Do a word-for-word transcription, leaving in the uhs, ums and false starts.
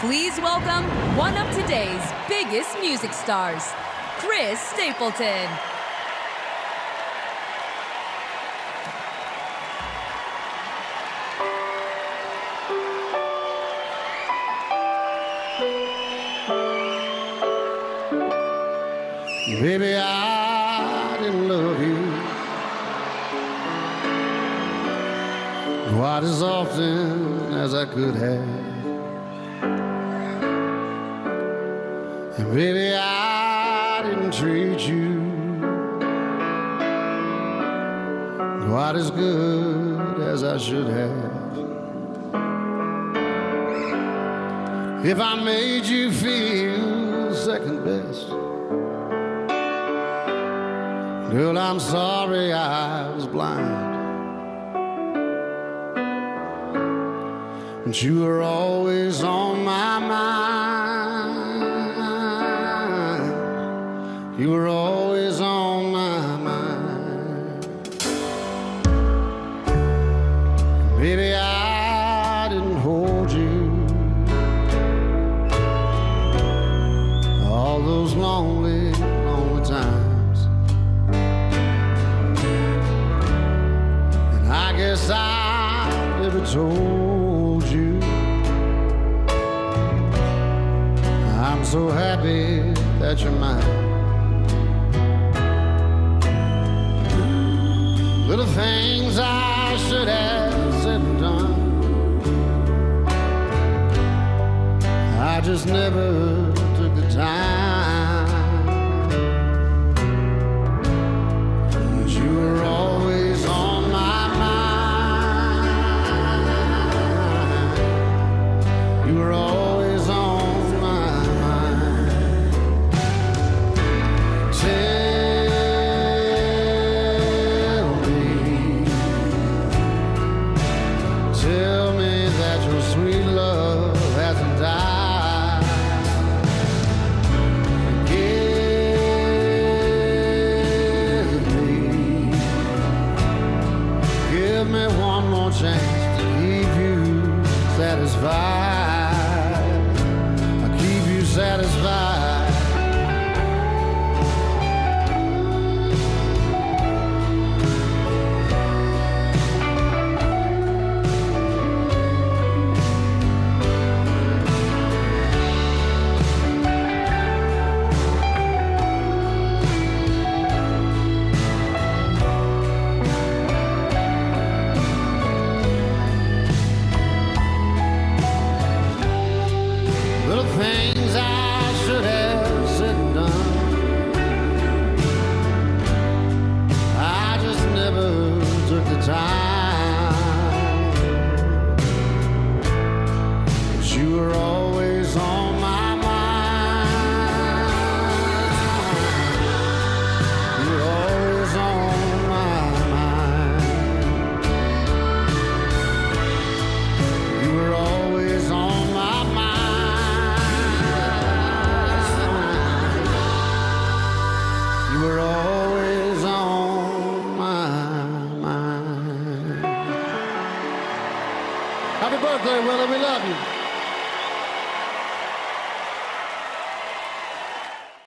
Please welcome one of today's biggest music stars, Chris Stapleton. Baby, I didn't love you quite as often as I could have. And baby, I didn't treat you quite as good as I should have. If I made you feel second best, girl, I'm sorry I was blind. And you were always on my mind. You were always on my mind. Baby, I didn't hold you all those lonely, lonely times. And I guess I never told you I'm so happy that you're mine. Little things I should have said and done, I just never took the time. But you were always on my mind. You were always on my mind. Tell me, tell me that your sweet love hasn't died. Give me, give me one more chance to keep you satisfied. I'll keep you satisfied. Little things I should have said and done, I just never took the time. But you were always on my mind. You were always on my mind. You were always on my mind. You were always on my mind. Happy birthday, Willie. We love you.